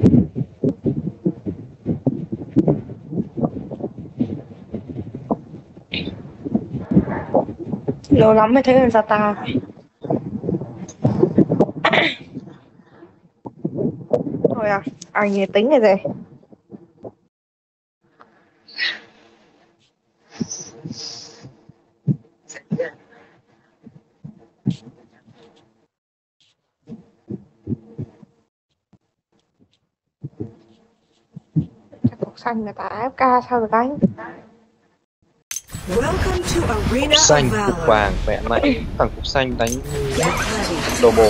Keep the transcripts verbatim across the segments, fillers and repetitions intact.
Lâu lắm mới thấy được Zata. Thôi à, anh nghe tính này rồi. Chắc cục xanh người ta a ép ca sao được anh? Cục xanh, cục vàng, mẹ mày, thằng cục xanh đánh đồ bò.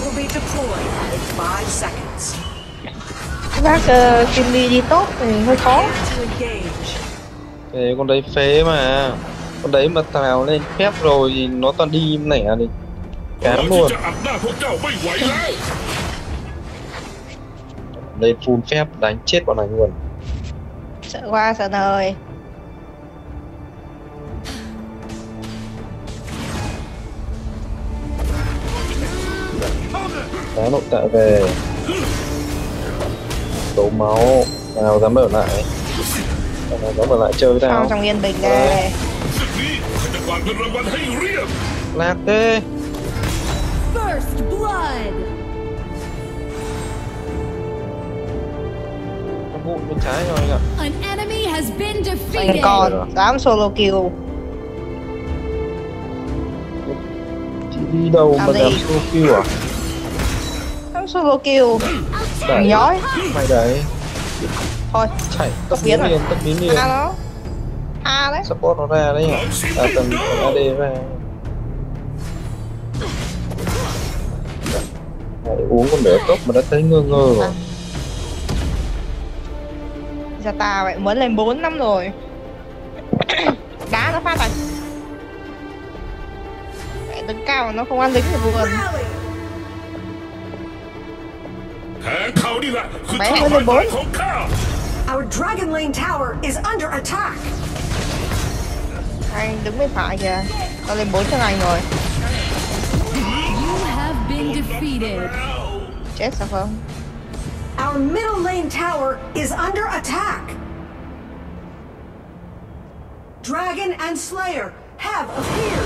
Bác uh, Kimmy đi tốt thì hơi khó. Thế con đấy phế mà. Con đấy mà tào lên phép rồi thì nó toàn đi nẻ thì cám luôn. Lên full phép đánh chết bọn này luôn. Sợ qua sợ đời. Đá nội tại về. Đấu máu. Nào dám ở lại. Nào dám ở lại chơi với tao. Trong yên bình đây. Lạc thế. First blood. Nó vụ bên trái rồi anh ạ. An enemy has been Anh defeated. còn dám solo kill. Chị đi đâu mà dám solo kill à? Dám solo kill. Đẩy. Nhói. Mày đấy. Thôi. Chạy tấp biến liền, tấp biến liền. A nó. A đấy. Support nó ra đấy nhỉ? À tầm a đê ra. Đấy, uống con đỡ cốc mà đã thấy ngơ ngơ rồi. Zata vậy mới lên bốn năm rồi. Đá nó phát rồi. Vậy đứng cao mà nó không ăn lính thì buồn. Bé mới lên bốn. Our Dragon Lane tower is under attack. Anh đứng bên phải kìa. Tao lên bốn cho anh rồi. You have been defeated. Chết sao không? Our middle lane tower is under attack. Dragon and Slayer have appeared.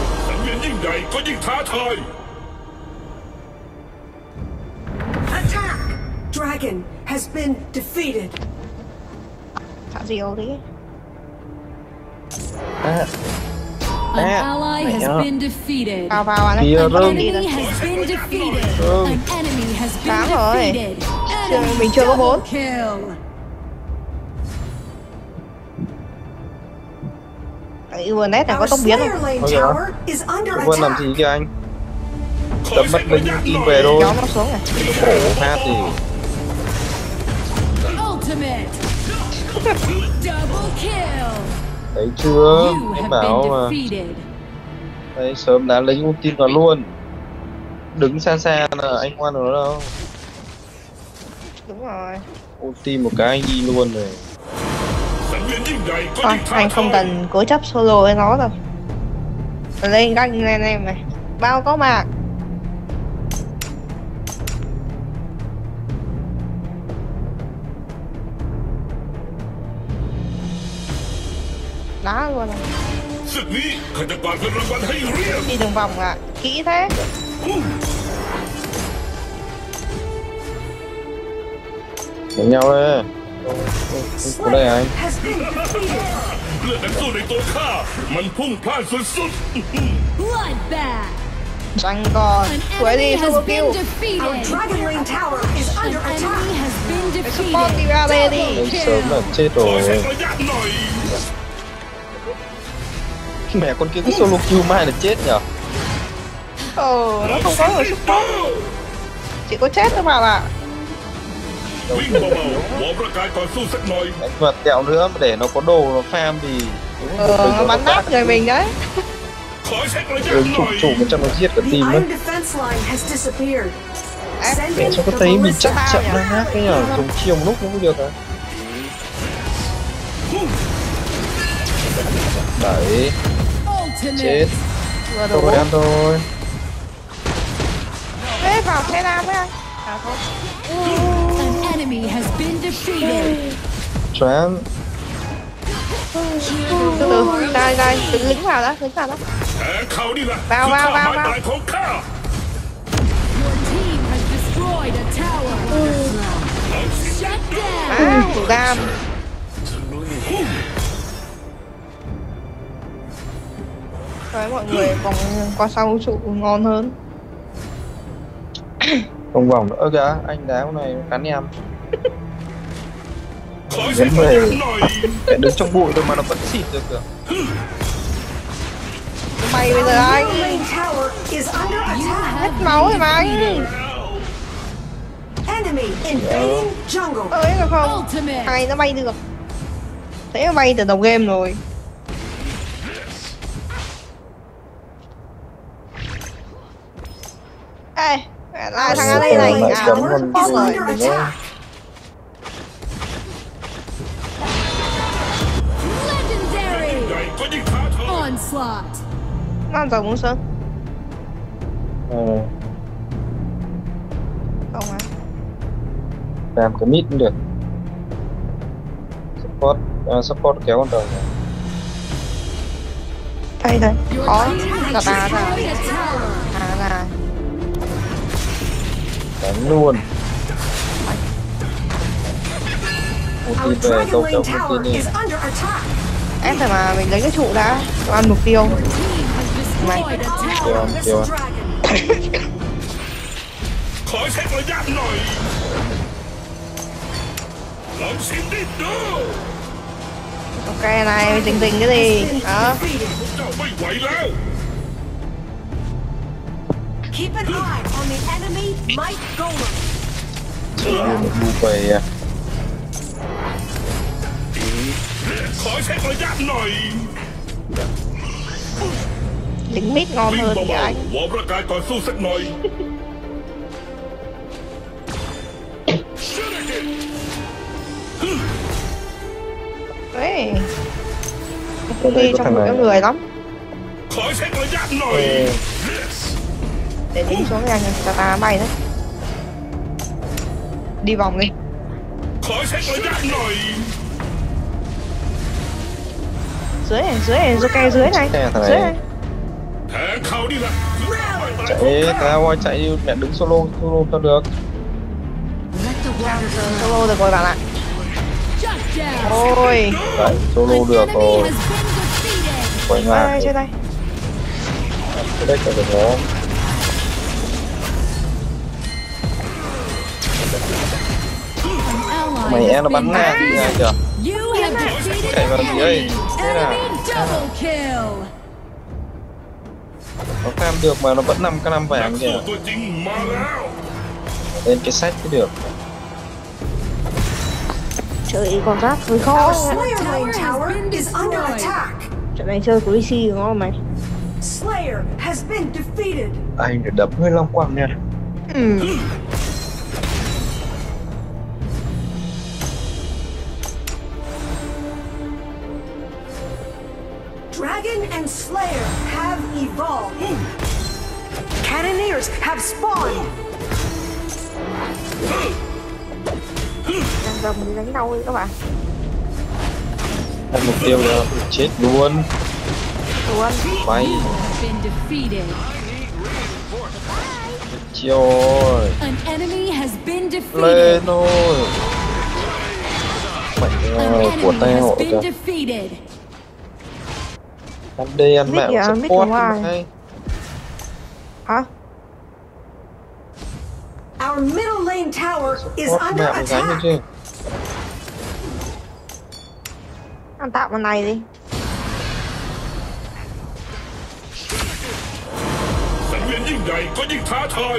Attack! Dragon has been defeated. Thả gì đi. À. An À, ally has mẹ been defeated. Vào vào anh Kìa, ấy. rơm. An enemy has been defeated. Rơm. An enemy has been Sáng rồi. defeated. Enemy Mình chưa có bốn. double kill. Cái Unet này có Our tốc biến Slayer không? lane Ôi kìa. tower is under Vân làm attack. gì kìa anh? Tấm mất linh kim về thôi. Kéo nó xuống này. Khổ hát gì. Ultimate. Double kill. Đấy chưa? You Em have bảo been mà. defeated. Đấy sớm đã lấy ulti vào luôn. Đứng xa xa là anh ngoan rồi đâu. Đúng rồi. Ulti một cái anh đi luôn rồi. Thôi, anh không cần cố chấp solo với nó đâu. Lên ganh lên em này. Bao có mạc. Đá luôn rồi. Đi đường vòng à? Kỹ thế. Đánh nhau đấy. Có đây anh. Has been defeated. Bloodbath. Anh còn. An Quay đi enemy solo has kill. been defeated. Our Dragon Lane tower is An under attack. enemy has been Support đi defeated. ra đây đi. Đấy sớm là chết rồi. Mẹ con kia cứ solo kill mai là chết nhở? Ờ, nó không có người support. Chỉ có chết thôi mà ạ. Đánh vật tẹo nữa mà để nó có đồ nó farm thì Ờ, nó bắn nát người mình đấy. ừ, chủ chủ bên trong nó giết cả The team đấy. iron defense line has disappeared. Send Mẹ in sao có the thấy mình ballista chắc chậm nó hát cái nhở? Dùng chiều một lúc nó cũng được à? Đẩy. Chết. Ultimate. Vừa đủ. Thôi ăn thôi. Thế vào thế nào với anh? À thôi. An enemy has been defeated. choáng. Từ từ, đây đây, lính lính vào đó, lính vào đó. แผนเขานี่แหละ vào คือ vào ท่า vào หมาย vào ตายของข้า Your team has destroyed a tower. Shut down. À, thủ đam. Đấy, mọi người vòng qua sau trụ ngon hơn. Không vòng nữa. Ơ kìa, anh đá con này cắn em. ขอเช็คระยะหน่อย Mẹ đứng trong bụi thôi mà nó vẫn xịt được kìa. Mày bây giờ Our anh middle lane tower is under attack. hết máu rồi mà anh. Enemy invading jungle. Ơi được không? Ultimate. Thằng này nó bay được. Thế nó bay từ đầu game rồi. Ê, lại thằng ở đây này Middle lane à, chấm muốn tower con is support kia. rồi. under attack. Legendary. ใหญ่ก็ยิ่งท้าทาย Onslaught. Nó ăn rồng muốn sơn. Ờ, Không à. làm cái mid cũng được. Support, à, support kéo con đầu này. Đây đây. Your Có team là has ta ra. destroyed a tower. À là Đánh luôn. Một Our tin về dragon câu lane kéo tower một tin đi. is under attack. em phải mà mình lấy cái trụ đã. Cho ăn mục tiêu. Your team has destroyed a Kìa, tower. kìa. This dragon. ขอเช็คระยะหน่อยลองชิมดิดู Ok này, tình tình cái gì? Đó. Defeated. เจ้าไม่ไหวแล้ว Keep an eye on the enemy might golem. Một bu về à. ขอเช็คระยะหน่อย Lính mít ngon วิ่ง hơn เบา kìa anh. ๆวอร์มร่างกายก่อนสู้สักหน่อย Đấy. Ở đây Đi có trong thằng một cái này. người lắm. ขอเช็คระยะหน่อย Ờ, Để đi xuống nhà ta ta bay đấy. Đi vòng đi. ขอเช็คระยะหน่อย Dưới này, dưới này, dưới cây dưới này. Xe thằng Dưới này. này. แผนเขานี่แหละคือท่าหมายตาย chạy tao ơi chạy đi, mẹ đứng solo solo sao được. Solo được rồi bạn ạ. Shut down. Ôi. Đấy, solo An được enemy rồi. has been defeated. Quay Đây, ngang trên đây. cái đấy chạy được nó. An ally Mày em has nó bắn been ngang thì defeated. kìa. You have defeated Chạy vào an gì đây? enemy. Thế nào? Enemy double kill. Nó cam được mà nó vẫn nằm cái năm นัก vàng สู้ kìa. ตัวจริงมาแล้ว Lên cái sách mới được. Chơi con giáp hơi khó. Our Slayer lane tower is under attack. Trận này chơi của đê xê đúng không mày? Slayer has been defeated. Anh để đấm hơi long quăng nha. Ừ. Dragon and Slayer have evolved. Cannoneers have spawned. Đang rồng đi đánh đâu đi các bạn. Anh mục tiêu là chết luôn. Luôn. Bay. Has been defeated. Chiều ơi. An enemy has been defeated. Lên thôi. Mày An ơi, của enemy tao has been kìa. defeated. Ăn đi ăn Biết mẹ kìa, cũng biết support không ai. hay. Hả? Our middle lane tower is Support under mẹ cũng gánh được attack. chứ. Ăn tạm con này đi. สังเวียนยิ่งใหญ่ก็ยิ่งท้าทาย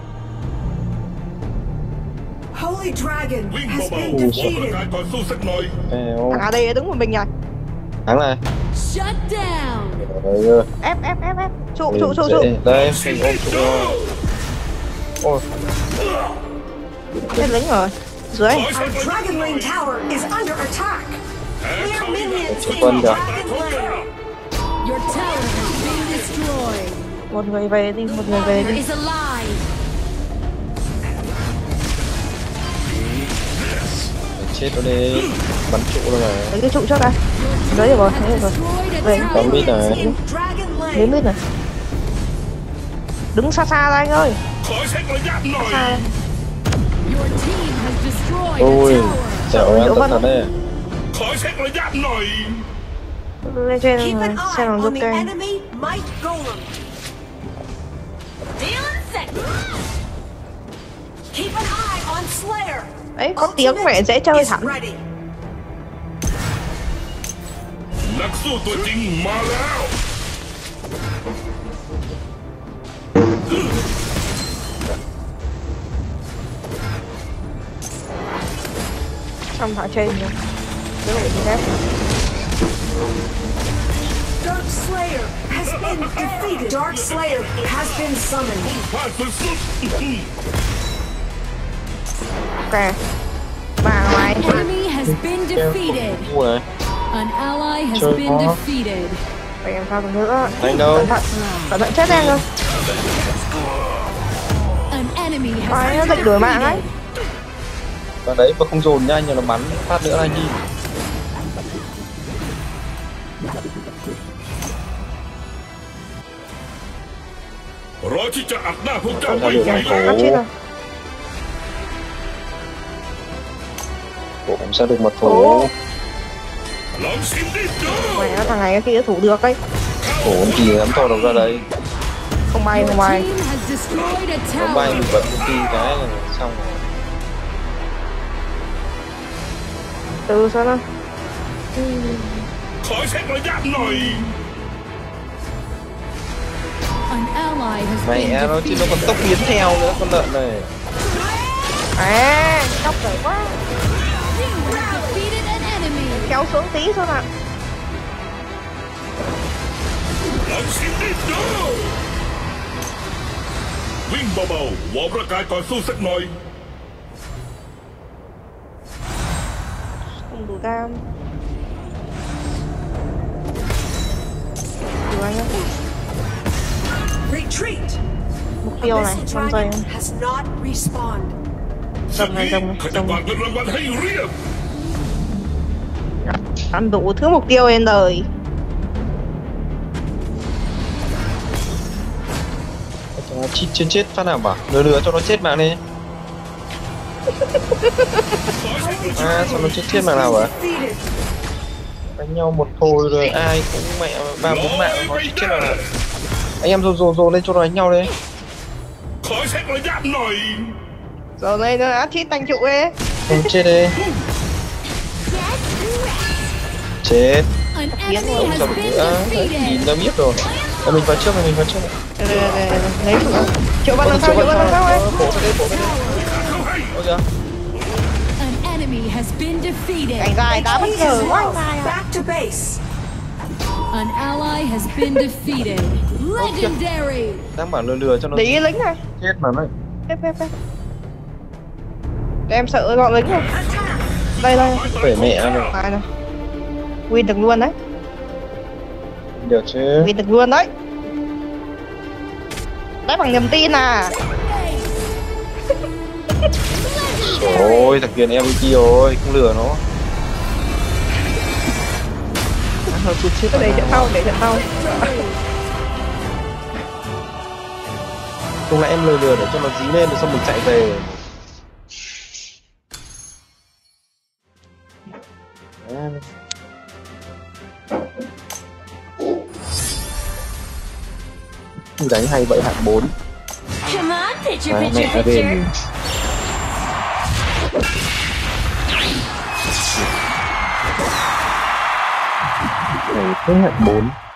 Holy Dragon วิ่ง has เบา been ๆวอร์มร่าง defeated. กายก่อนสู้สักหน่อย Eo. Thằng ở đây đứng một mình rồi. Thắng này. Shut down. Đấy ơi. Ép ép ép ép. Trụ trụ trụ trụ. Dễ. Đây, mình ôm trụ rồi. Ôi, Lên lính rồi. Dưới. ขอ Our เช็คระยะ Dragon หน่อย lane tower is under attack. แผน We เขา are นี่แหละ minions คือ in ท่า the หมายตาย Dragon ของข้า lane. Your tower has been destroyed. Một người về đi, một người về Warrior đi. is alive. chết nó đi, bắn trụ rồi mà. Lấy cái trụ trước đây. Đấy được rồi, đấy được rồi. Về. Có mít này. In Dragon Lane. Lấy mít này. Đứng xa xa ra anh ơi. ขอเช็คระยะหน่อย Xa đây. Your team has destroyed Ôi, a tower. dẻo ăn tất thật đấy. ขอเช็คระยะหน่อย Lên trên Keep an xem eye nó on giúp the kênh. enemy might golem. Keep an eye on Slayer. Đấy, có tiếng mẹ dễ chơi Is thẳng. ready. นักสู้ตัวจริงมาแล้ว Xong thả trên rồi. Cứ để đi phép. Dark Slayer has been defeated. Dark Slayer has been summoned. พลาดสุดๆ Ok. Bà ngoài. Enemy has been defeated. Ủa này, An ally has Chơi been khó. defeated. Phải làm sao được nữa. anh đâu? Cẩn thận. Cẩn thận chết em rồi. An enemy has Phải, nó been định đuổi mạng ấy. defeated. Và đấy mà không dồn nhanh nhưng nó bắn phát nữa anh đi. รอที่จะอัดหน้าพวกเจ้า Không ไว้ ra được ไหว anh แล้ว Nó chết phố. rồi. Cổ cũng sẽ được một Ồ. phố. ลองชิมดิดู Mày nó thằng này cái kia thủ được ấy. Cổ cũng chỉ dám thò đầu ra đấy. Không bay, Your không bay. team has destroyed a Nó bay tower. mình bật cái ti cái là xong rồi. Từ sao nó. ขอเช็คระยะหน่อย An ally has Mẹ been nó chứ nó còn defeated. tốc biến theo nữa con lợn này. À, tóc rồi quá. You have defeated an enemy. Kéo xuống tí thôi ạ. ลองชิมดิดูวิ่งเบาๆวอร์มร่างกายก่อนสู้สักหน่อย Không đủ cam. Đủ anh ơi. Retreat. Mục A tiêu này, missile con dây. dragon has not respawned. สัก Dầm นี้ này, dầm này, เขาจะ dầm วาง này. เงินรางวัลให้เรียบ Ăn đủ thứ mục tiêu trên đời. Nó chết chết chết phát nào bảo lừa lừa cho nó chết mạng đi. À sao nó chết chết mạng nào vậy? Defeated. Đánh nhau một hồi rồi ai cũng mẹ ba bốn mạng nó chết chết mạng nào. Anh em dồn dồn dồn lên cho nó đánh nhau đi. ขอเช็คระยะหน่อย Rồi đây nó đã chít tanh trụ ấy. Không chết đi. Chết. An Biến enemy rồi. Không has sao được been nữa. Đấy, nhìn defeated. nó biết rồi. Để mình vào trước mình vào trước. Đây, đây, đây, đây. Lấy trụ. Chỗ bắn đằng sau, chỗ bắn đằng sau ấy. Bổ ra đây, bổ ra đây. เข้าให้ Ôi kìa. An enemy has been defeated. Cảnh dài đá bất He ngờ is quá. lost. Back to base. An ally has been defeated. Legendary. Đang bảo lừa lừa cho nó Để ý lính này. chết mà nó. Phép, phép, phép. Em sợ gọn lính này. Attack. Đây, đây. Phải mẹ rồi. Đây này. Win được luôn đấy. Được chứ. Win được luôn đấy. Đấy bằng niềm tin à. Ôi thằng Kiền em vê pê rồi, không lừa nó. Nó chết chết Để trận sau, để trận sau. Không lẽ em lừa lừa để cho nó dí lên rồi xong mình chạy về. À. Đánh hay vậy hạng bốn. Come on, picture, À, picture, mẹ picture. về. Này tới hạng bốn.